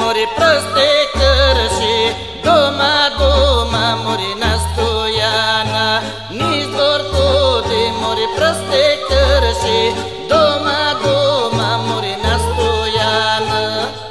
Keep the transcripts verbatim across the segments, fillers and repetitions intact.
muri proste cărși, doma, doma, muri na stoiana, nici dor de muri proste cărși, doma, doma, muri na stoiana.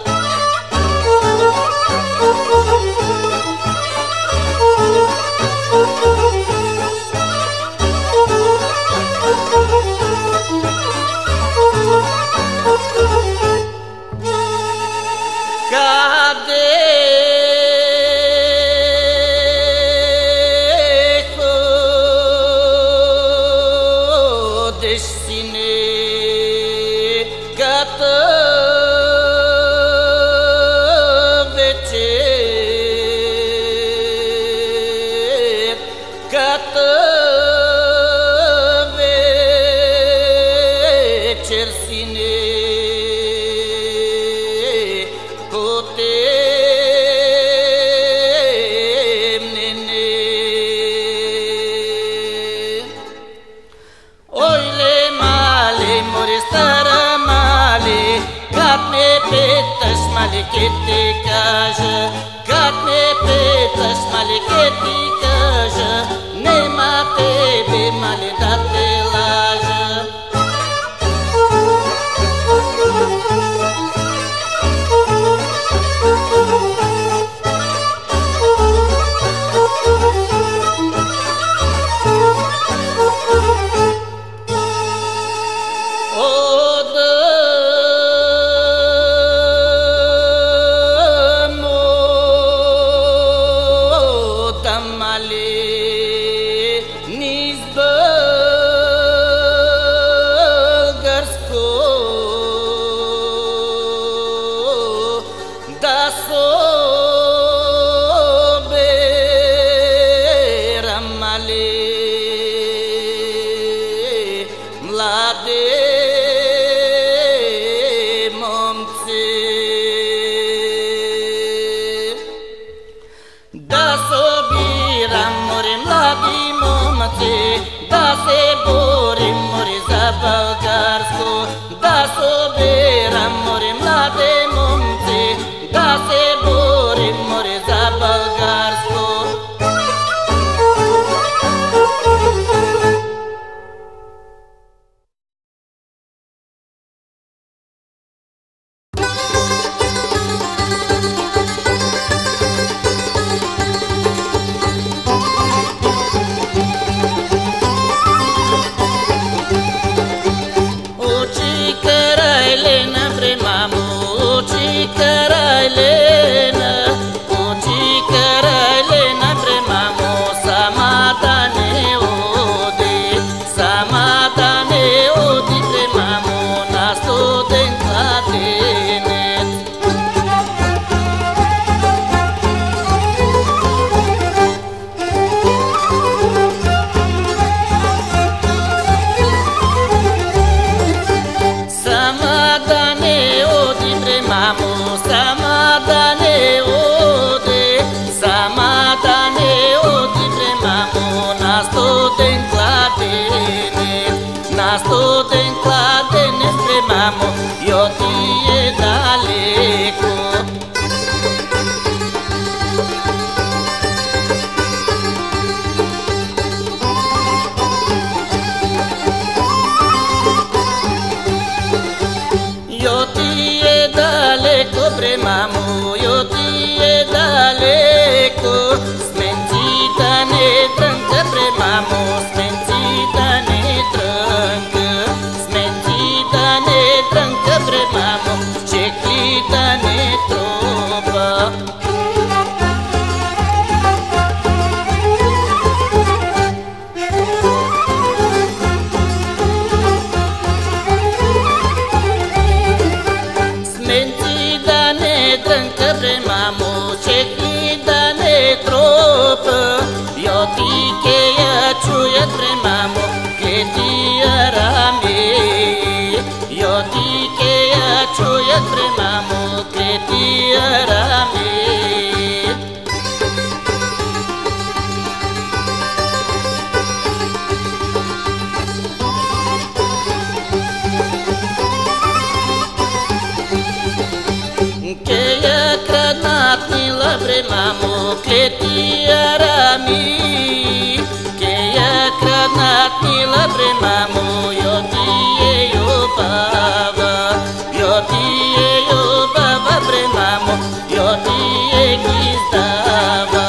Malekete kaja, gat me petas malekete kaja, ne mate be maledate laja. Da se borim mori za Bolgarsko, da soberam mori mlade momci, da se borim mori za Bolgarsko. Nasto ten cladene spremamo, io ti e daleko. Io ti e daleko spremamo, io ti e daleko. Smentita ne tranca spremamo, smentita ne tranca. Smentita ne tranca spremamo, ceclita ne tropa. Smentita ne tranca spremamo, ceclita ne tropa. Io ti che io ciuia tremamo, che ti arame. Io ti che io ciuia tremamo, che ti arame. Che io mamo kletiarami ke ya kranat mila bremamo yo tie yo baba yo tie yo baba bremamo yo tie gistava.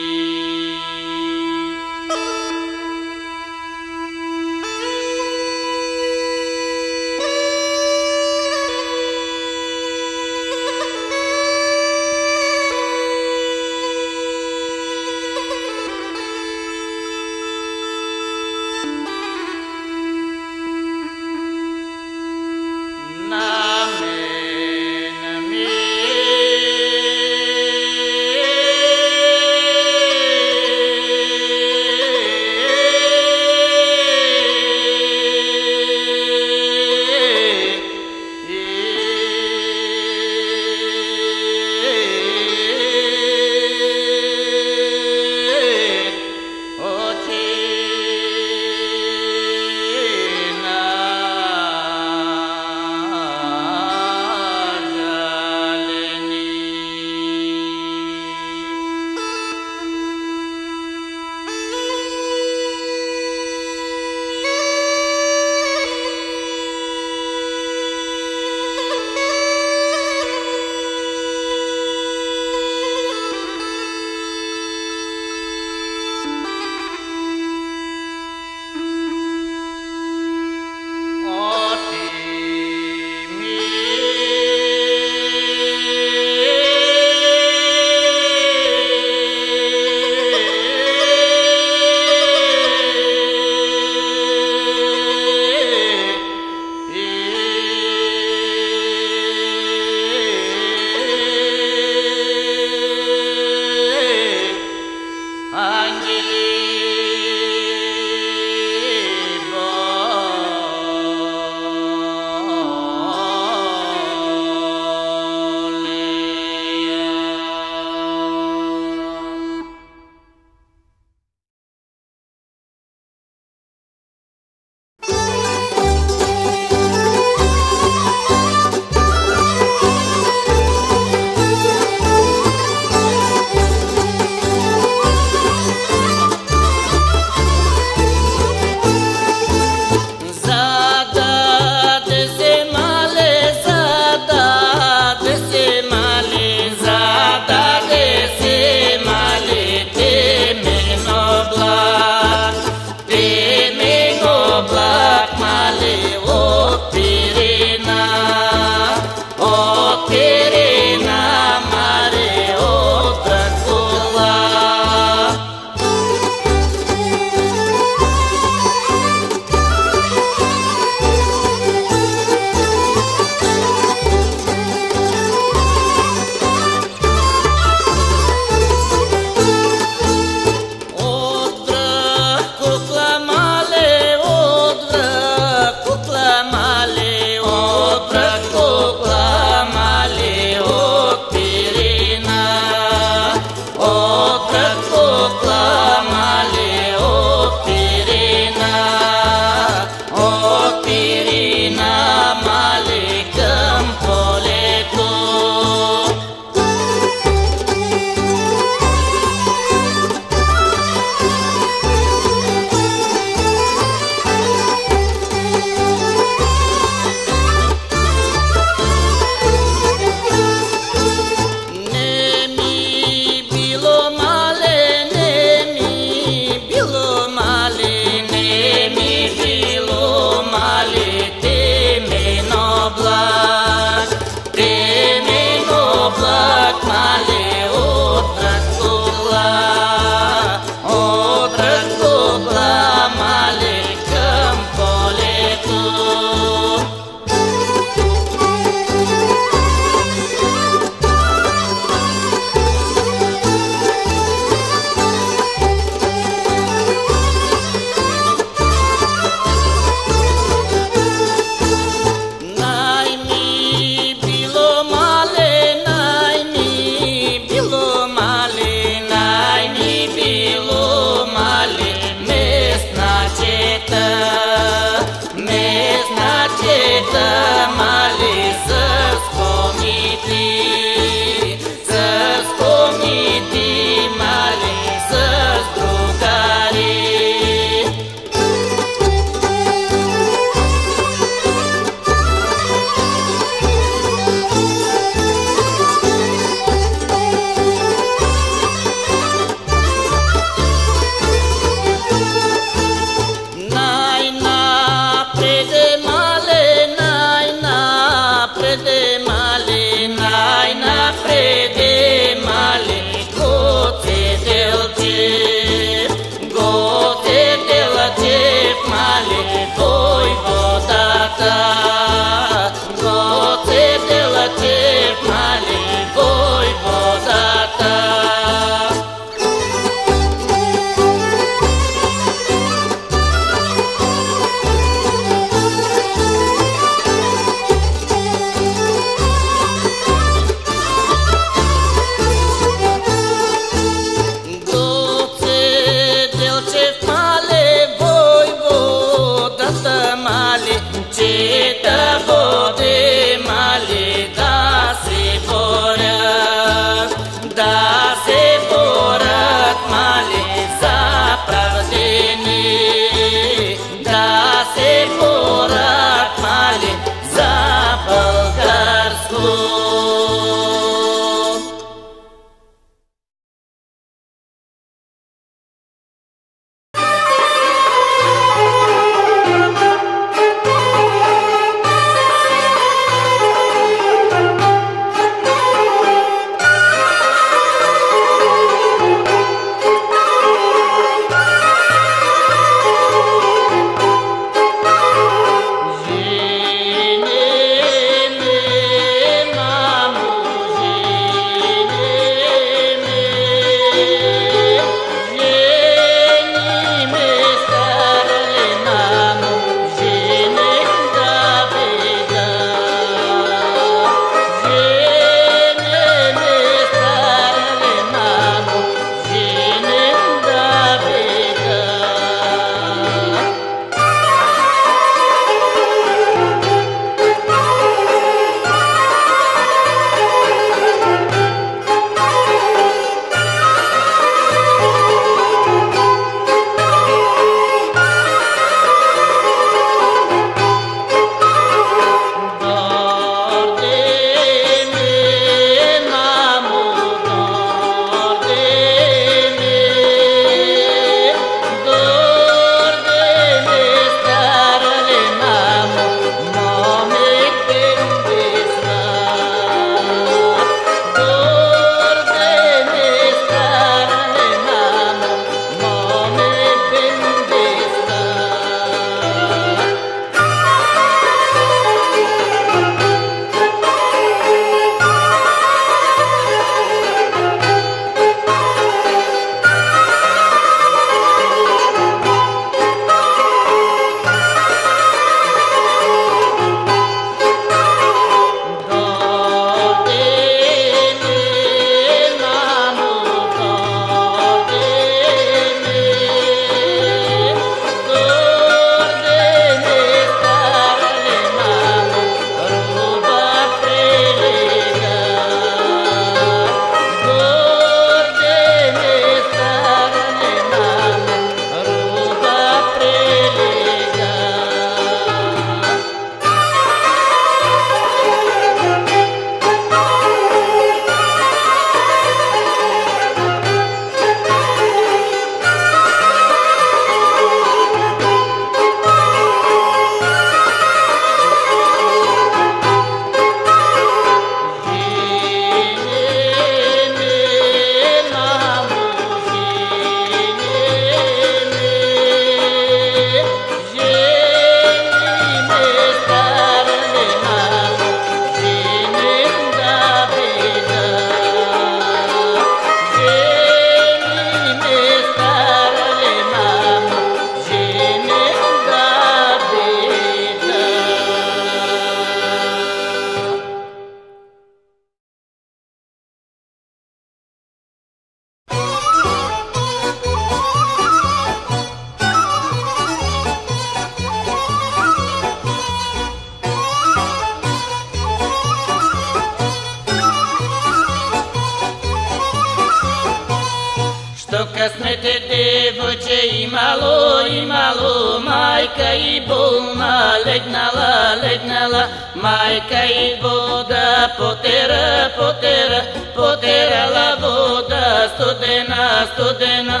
Къснете девоче имало, имало, майка и болна, легнала, легнала, майка и вода потера, потера, потерала вода, студена, студена.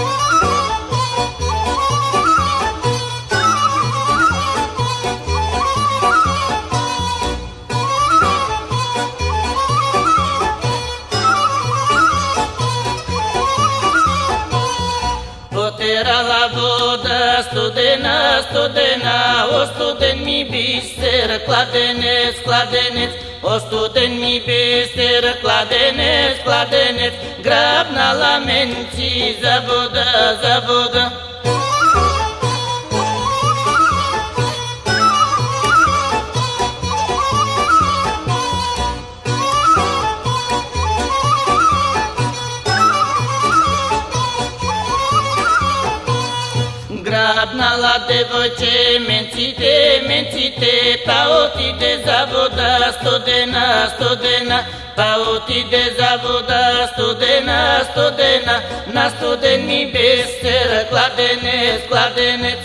Потерала вода, студена, студена, о студен ми бисер, кладенец, кладенец, о студен ми бисер, кладенец, кладенец, грабна ламенци за вода, за вода. Abnala devoce mentite, mentite, paoti de zavoda, studena, studena, paoti de zavoda, studena, studena, na studeni beser, kladenec, kladenec.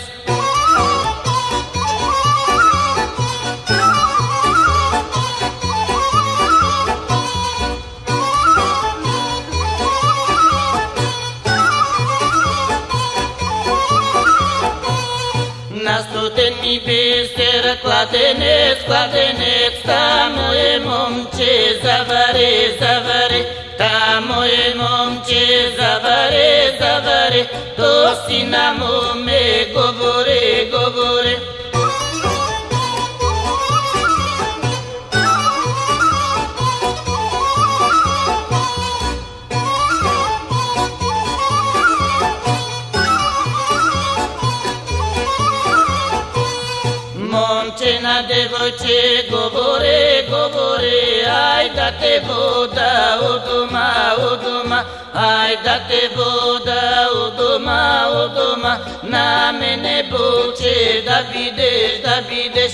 Na studeni beser, kladenec, kladenec, tamo je momče, zavare, zavare, tamo je momče, zavare, zavare, to si na mome govore, govore. Momčina devojče govore, govore, aj da te voda u doma, u doma, aj da te voda u doma, u doma, na mene buče da videš, da videš.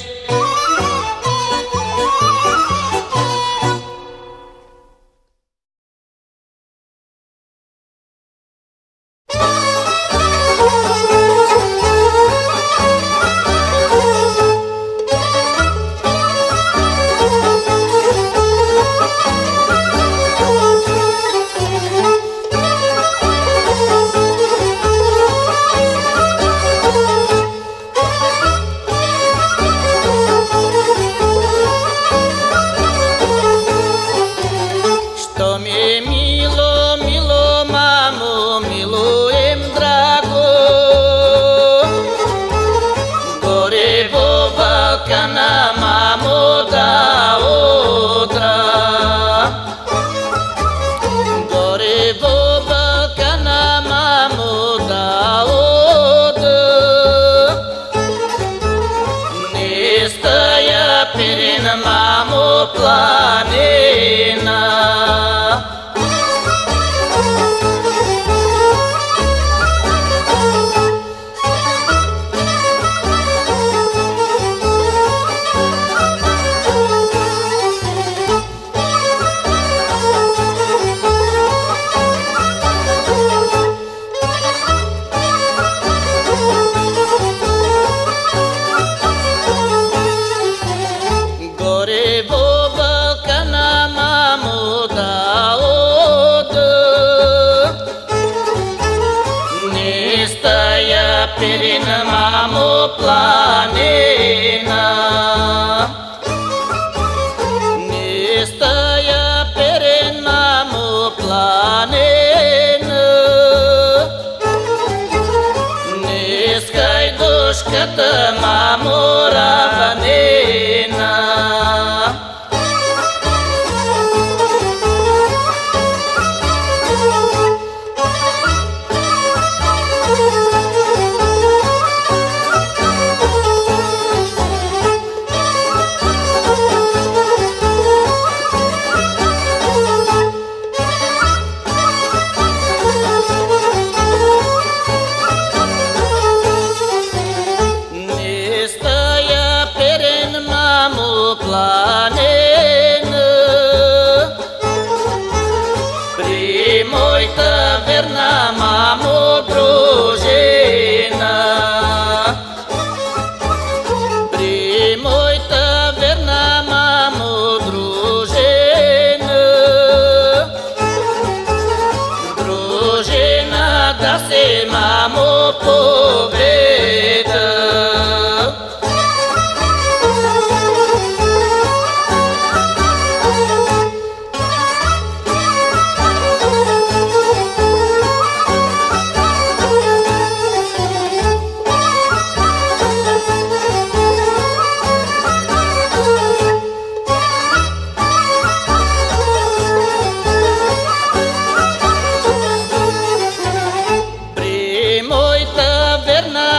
Verna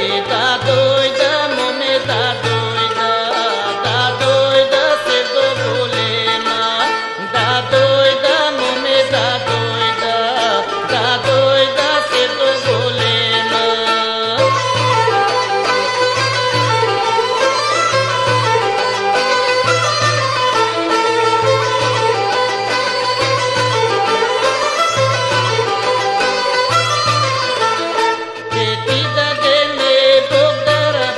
da doida, mome da doida, da doida se dobulema, da doida, mome da doida, da doida se dobulema. Petida de me bogdara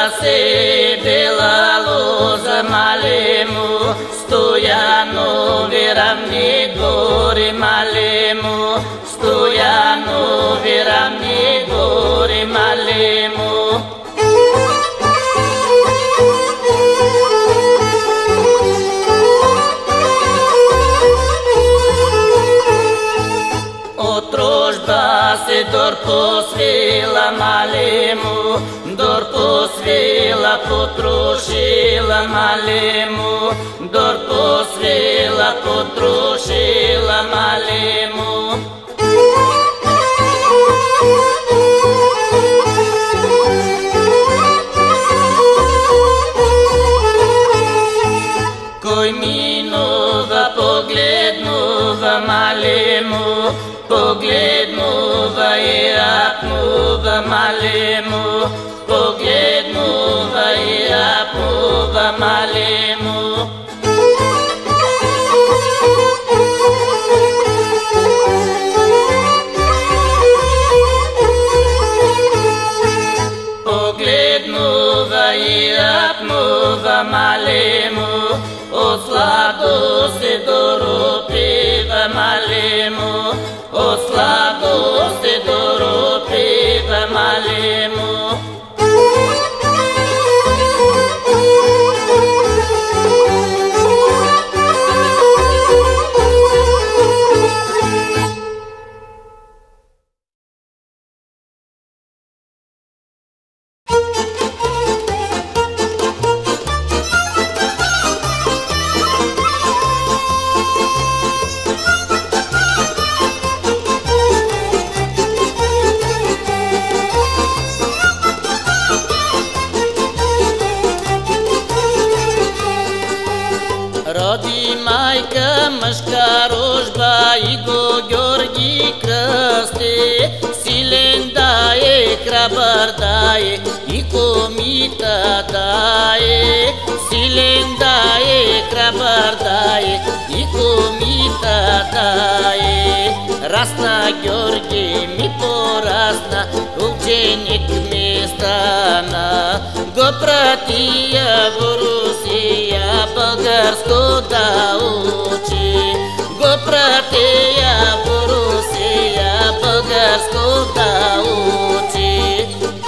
дасе бела лоза малему, Стоянови равни гори малему, Стоянови равни гори малему. Отрожба се дор посвила малему, дор посвила потрошила малему, дор посвила потрошила малему. Кой минува погледнува малему, погледнува и апнува малему, погледнува и апнува малему. Погледнува и апнува малему, от сладост се доропива малему, от сладост се доропива малему. Роди майка мъжка рожба и го Георги кръсти, силен дае, храбър дае и комита дае, силен дае, храбър дае и комита дае. Расна Георги ми порасна, ученик ми стана, го пратия в Русия българско да учи, го пратия в Русия българско да учи.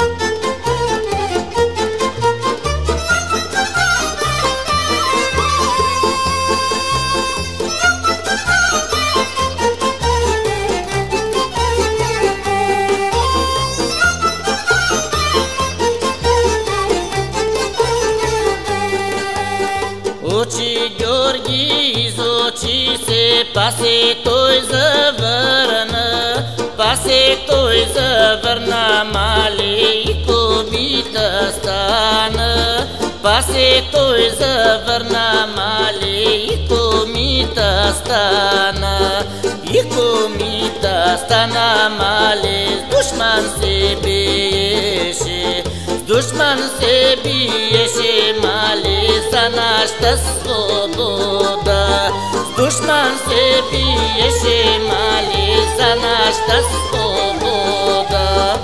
Учи Георги, изучи се, пасе той завърна, пасе той завърна, мале и комита стана, пасе той завърна, мале и комита стана, и комита стана, мале, с душман се биеше, с душман се биеше, мале, за нашата свобода. С душман се биеше, мале, за нашата свобода.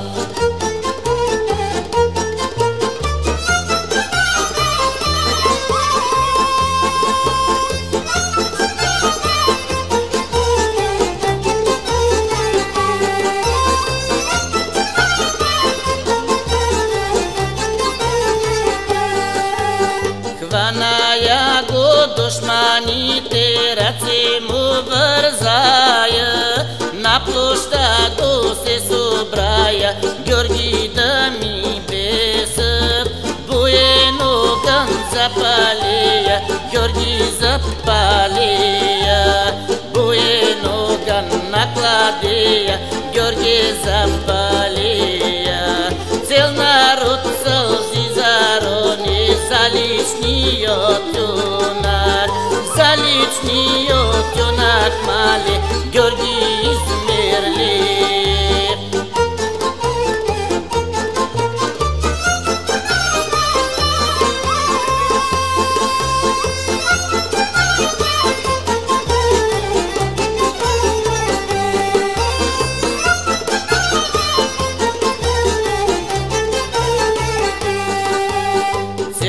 Хваная го душманите, ръце му вързая, на площа го се събрая, Георги да ми бесат, боен огън запалия, Георги запалия, боен огън накладея, Георги запалия. Цел народ сълзи зарони за личният юнак, за личният юнак, мале, Георги Измирлив.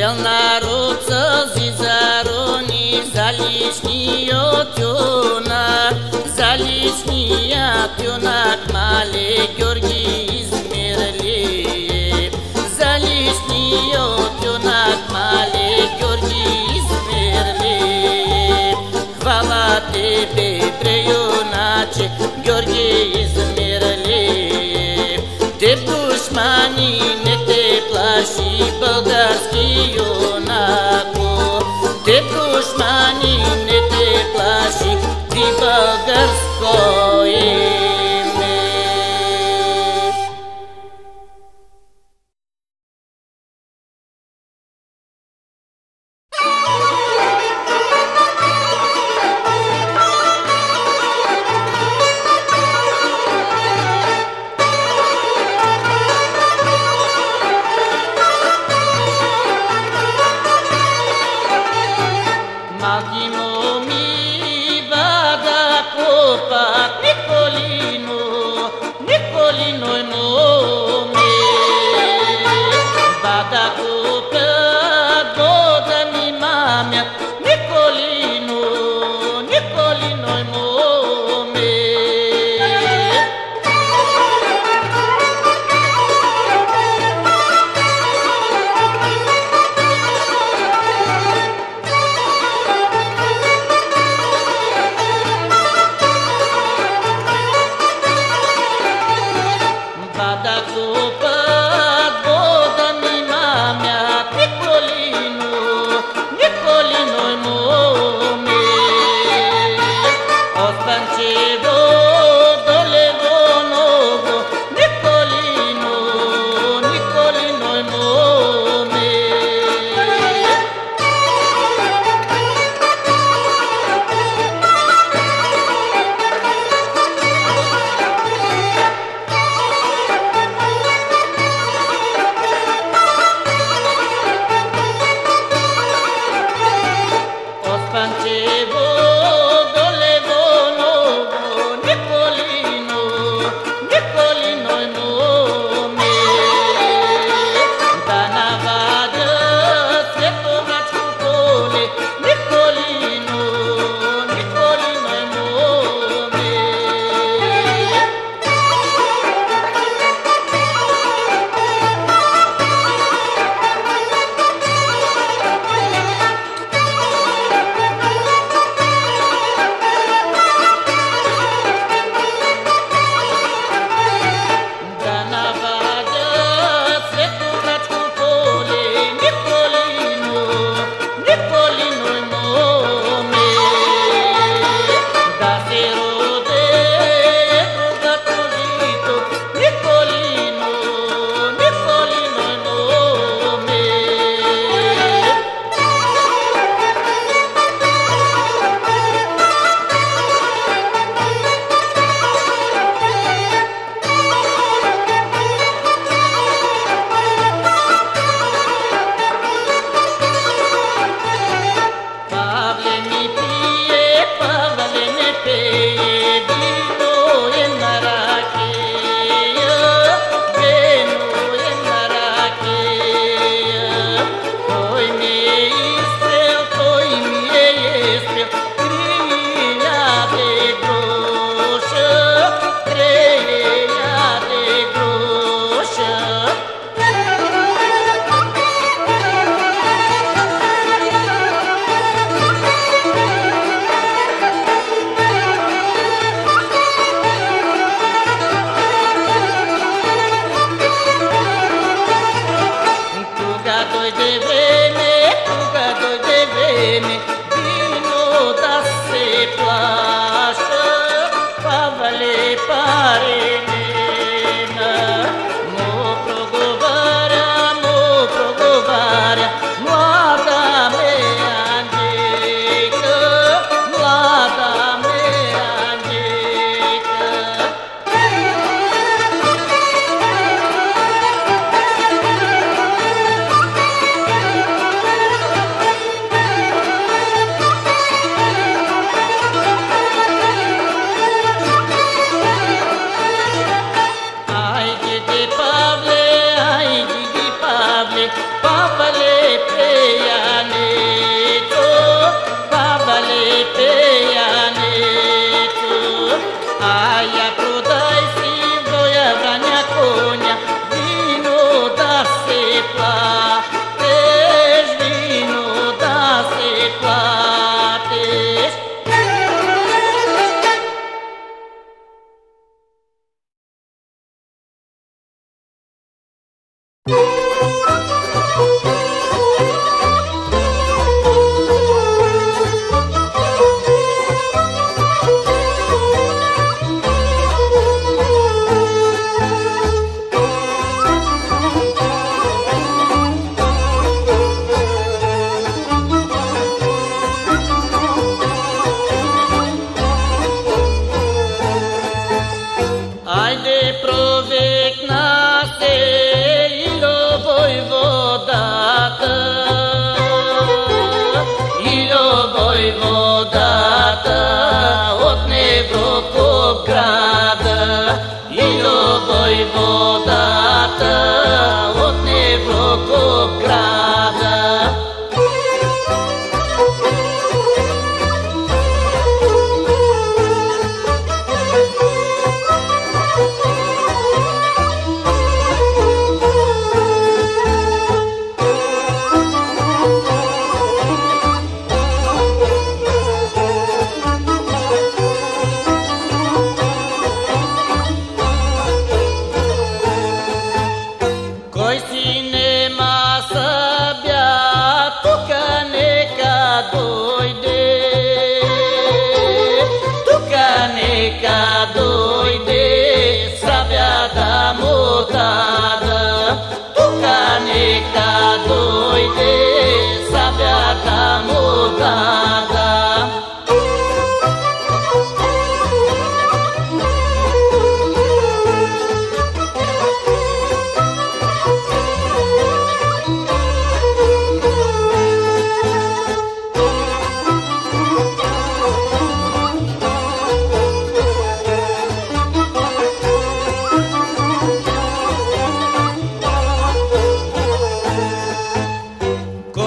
Целнаруца зизарони за лишниот юнак, за лишният юнак мале Георги Измирлиев, за лишниот юнак мале Георги Измирлиев. Хвала тебе, бре юначе, Георги Измирлиев. Теб душмани не те плаши, български юнако. Теб душмани не те плаши, ти българско име. Малки моми бада копат Николино, Николино е моме. Бада копат вода ми мамят Николино, Николино е моме. Бада копат вода ми мамят Николино, Николино е моме. Останчево долево ново Николино, Николино е моме. Ostančevo dolevo novo Nikolino, Nikolino je moме. Da navađa Svetovačko polje Nikolino, Nikolino je moме. Da navađa Svetovačko polje Nikolino, Nikolino je moме. Da se rode bogato žito Nikolino, Nikolino je moме. Pavle mi pije, Pavle ne peje, vino je na rakeja, vino je na rakeja. Toj mi je istrel, toj mi je jestrel, tri hiljade groša, tri hiljade groša. Tuga dojde vreme, tuga dojde vreme, vino da se plaša, Pavle pare nema. Mo progovara, mo progovara, mlada me Anđejka, mlada me Anđejka.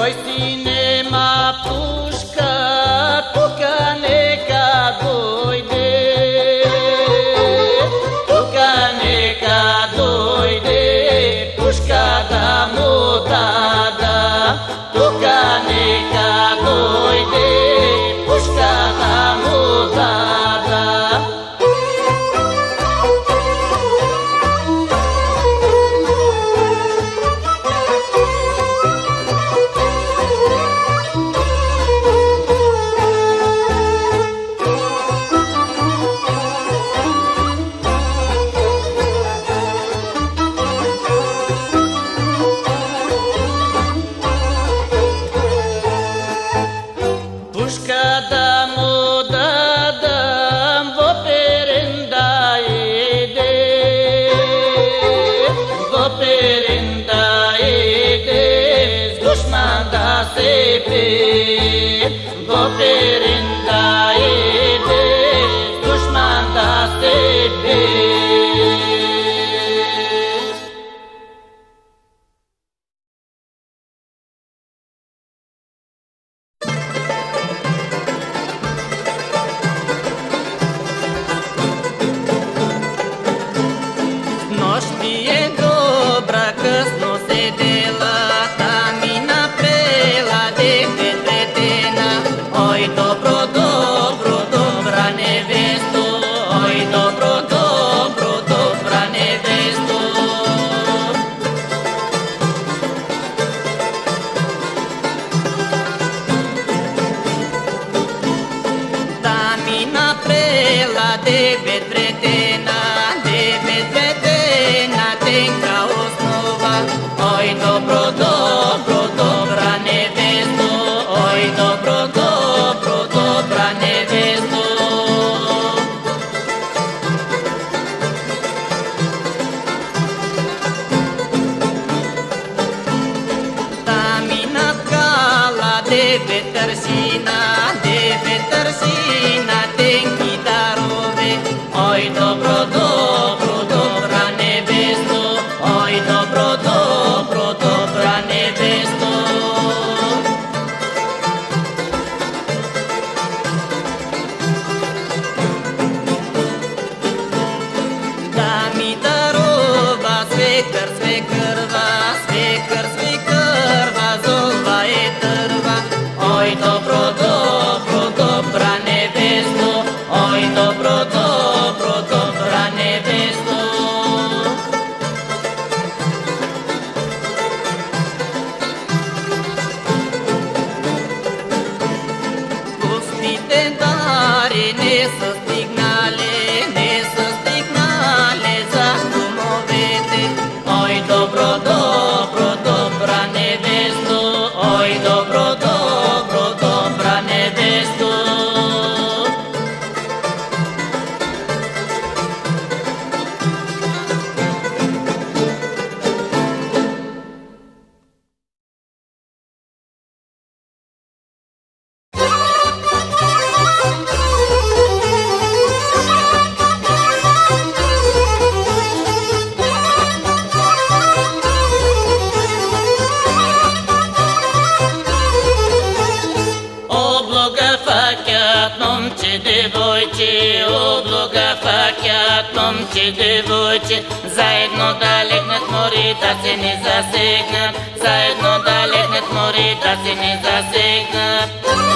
Oi cinema pușca, puca neca doide, puca neca doide, pușca da mutada, puca neca doide, pușca da mutada. Pușca da mudada, vo perendaide, vo perendaide, dușman da sepe, vo perendaide, dușman da sepe. No știe dobra că-s nu se dela, tamina prela de către tena. Oi dobro, dobro, dobra nevestu, oi dobro, dobro, dobra nevestu. Tamina prela de către tena, de către tena tenga osnova. Oi dobro, dobro, dobra nevestu, oi dobro, dobro, dobra nevestu. Tamina cala de vetărsina, de vetărsina tengi darove. Oi dobro, dobro, dobra nevestu, oi dobro, dobro, dobra nevestu. Da mi darova, svekar, svekarva, svekar, svekarva, zolva e târva. Oi dobro, dobro, dobra nevestu, oi dobro, dobro, dobra nevestu. Pustite dare, ne să stignale, ne să stignale, zašto movete. Oi dobro, dobro, dobra nevestu, oi dobro, dobro, dobra nevestu. Obloga facat momče devojče, obloga facat momče devojče, zajedno da legnat mori da se ne zasegnat, zajedno da legnat mori da se ne zasegnat.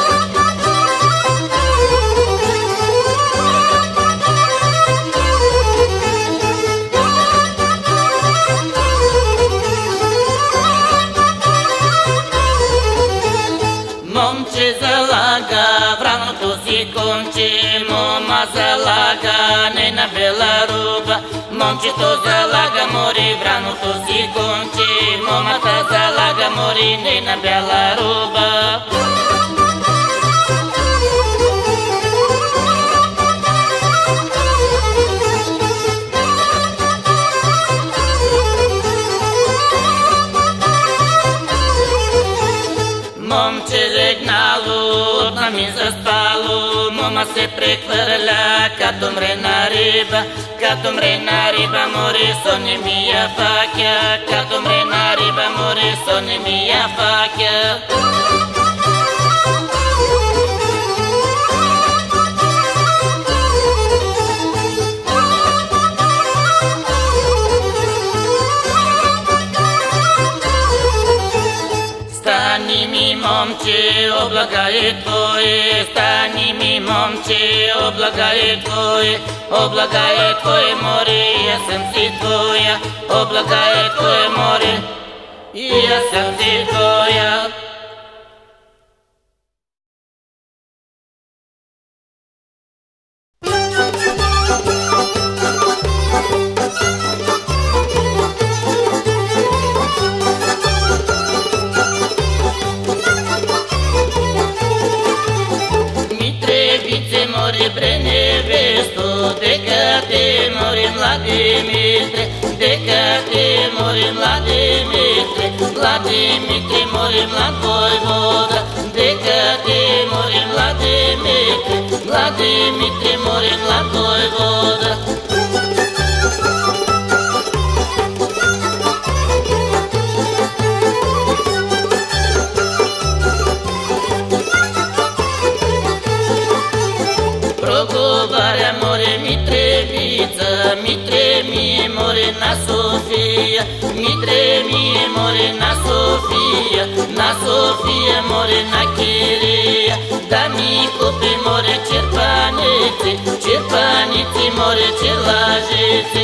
Momče zalaga, vraното си конче, мома залага, не на бела руба. Момчето залага, мори, враното си конче, момата залага, мори, не на бела руба. Момче легнало, отна ми заспало, мома се прехвърля, като мрена риба, като мрена риба, море соне ми я факя, като мрена риба, море соне ми я факя. Stani mi momče, oblaga je tvoje, stani mi momče, oblaga je tvoje, oblaga je tvoje more, ja sam si tvoja, oblaga je tvoje more, i ja sam si tvoja. More bre nevesto, deka te more mlade mitre, deka te more mlade mitre, mlade mitre more mladoj voda, deka te more mlade mitre, mlade mitre more mladoj voda. Progovara more Mitrevica, Mitre mi je more na Sofija, Mitre mi je more na Sofija, na Sofija more na Kirija, da mi kupi more Čerpanici, Čerpanici more Čelažici.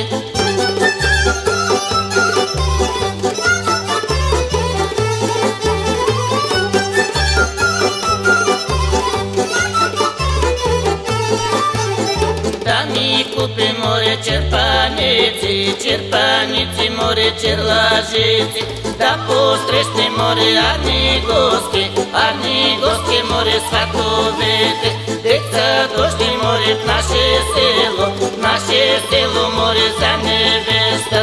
Kupi more Čerpanici, Čerpanici more Čerlažici, da postrešne more Arnigoske, Arnigoske more Svatovete, deca došli more v naše selo, naše selo more za nevesta.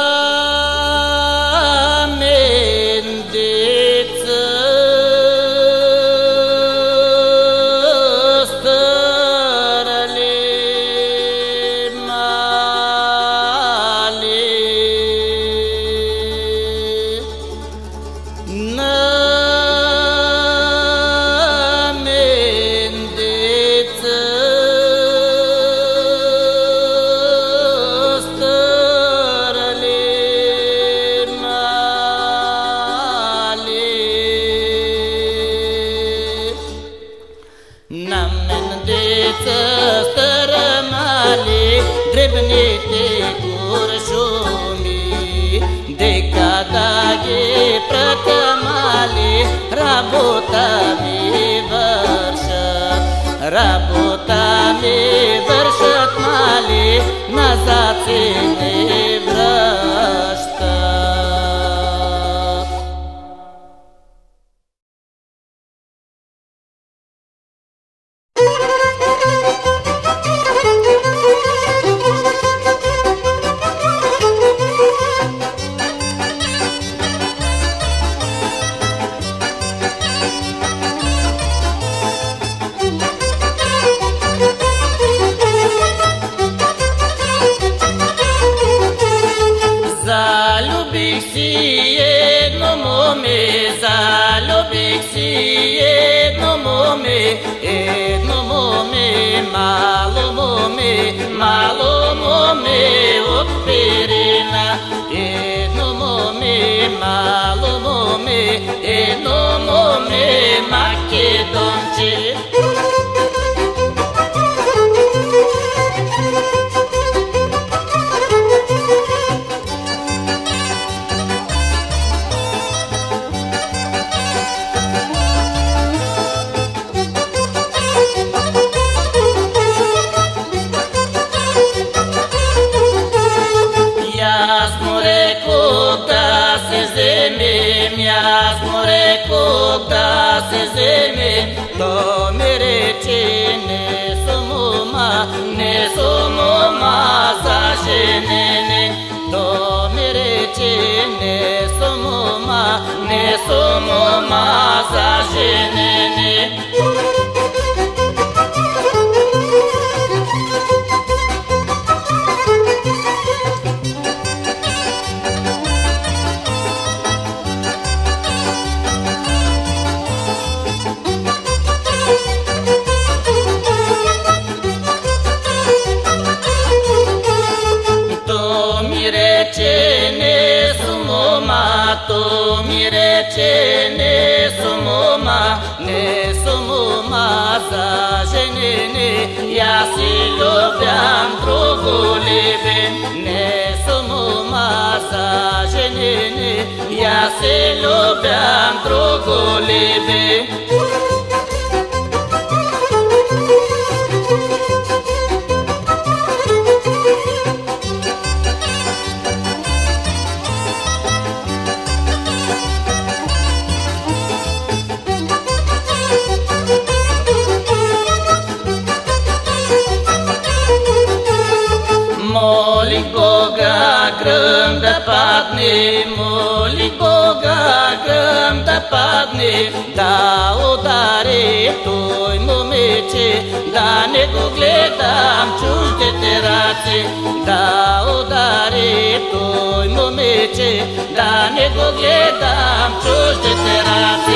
Na mendeță Namendeță stărămale, drebnete curșumi, de cadaghe prătămale, rabotami vărșăt, rabotami vărșăt male, nazațe nevrăștă. Zalubik si jedno mome, zalubik si jedno mome, jedno mome, malo mome, malo mome od perina, jedno mome, malo mome, jedno mome, Makedonče. Jasno rekao da se zeme, to mi reče ne somoma, ne somoma za ženene. To mi reče ne somoma, ne somoma za ženene. To mi reče ne somoma, ne somoma za ženene, ja si ljubljam drugu ljubim. Ne somoma za ženene, ja si ljubljam drugu ljubim. Molim Boga grm da padne, molim Boga grm da padne, da udari toj momeče, da ne go gledam čužde terace, da udari toj momeče, da ne go gledam čužde terace.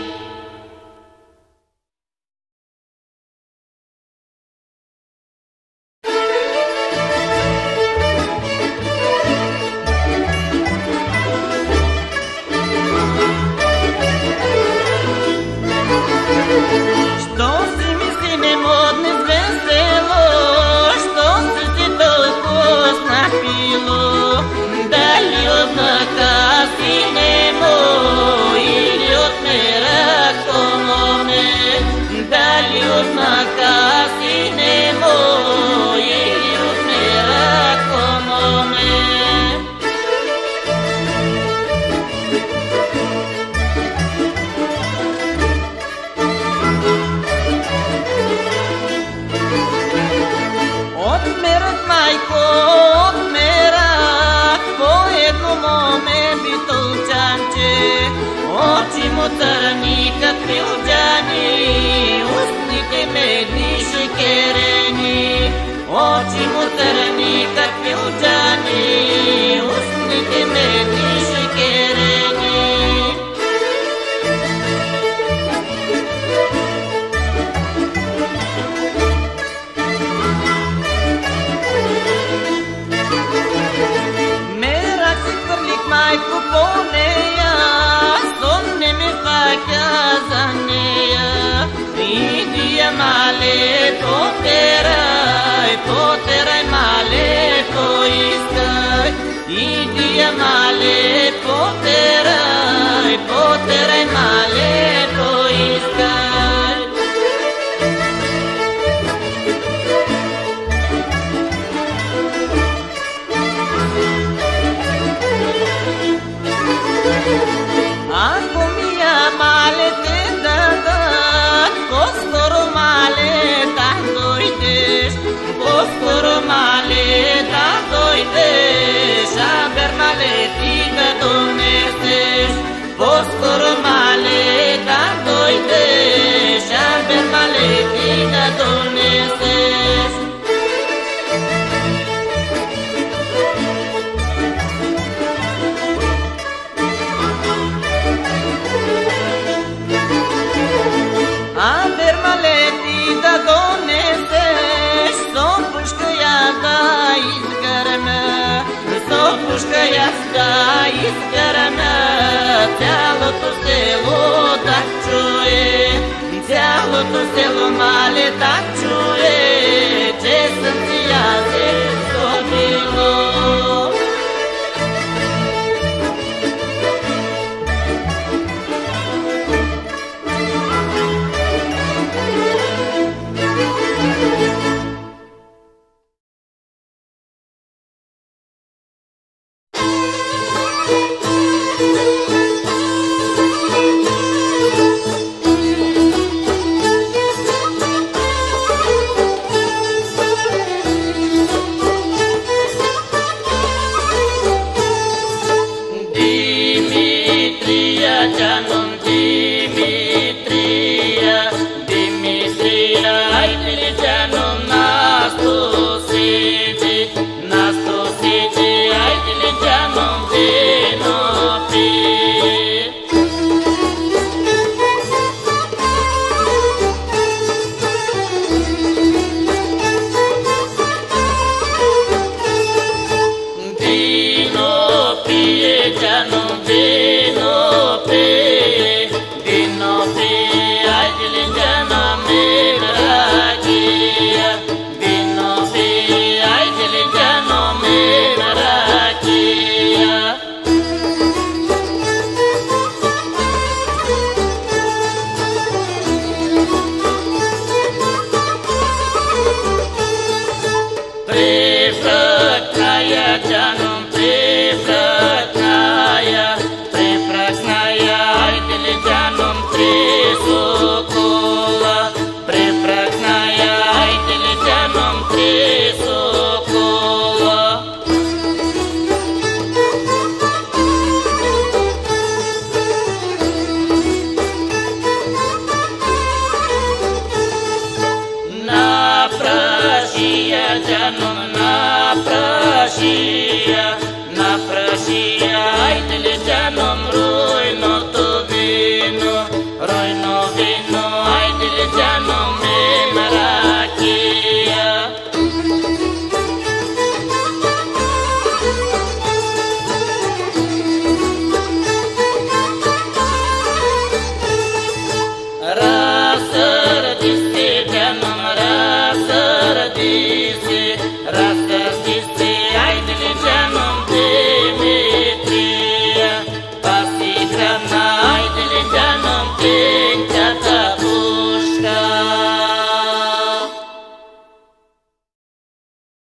Țărănică Pilgeani, ustnice medni și chereni. Oci țărănică Pilgeani, ustnice medni și chereni. Mera si tvărlic mai cu poneia, somne mi facă zaneia, Idia India male poterai, poterai male poistai. India male poterai, poterai male poistai. Acum ia male te dădăt, costoro male da doideș, costoro male da doideș, aber male ti da Dumnezeș, costoro male da doideș, aber male ti da Dumnezeș. Aber maleti da Dumnezeș, s-o pușcăia da izgărămă, s-o pușcăia da izgărămă, ți-alo tu selu da čuje, ți-alo tu selu male da čuje, ce să-mi iaze s-o bilo. This